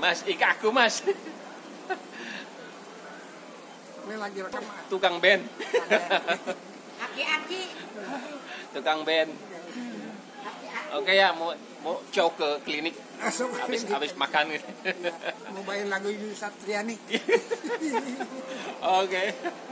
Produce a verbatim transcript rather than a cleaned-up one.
Mas, Ika aku mas. Ini lagi rekam. Tukang band. Aki-aki. Tukang band. Oke ya, mau mau cow ke klinik. Masuk Habis klinik. habis makan gitu. Mau bawain lagu Yuni Satriani. Oke.